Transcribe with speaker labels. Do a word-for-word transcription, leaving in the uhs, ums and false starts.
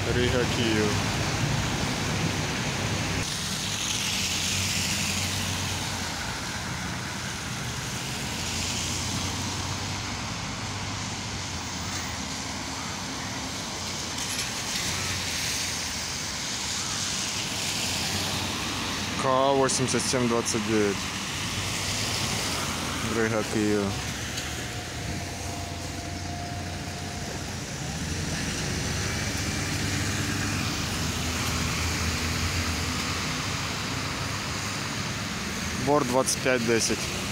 Speaker 1: Рига, Київ. К восемьдесят семь двадцать девять. Рига, Київ. Борт двадцать пять десять.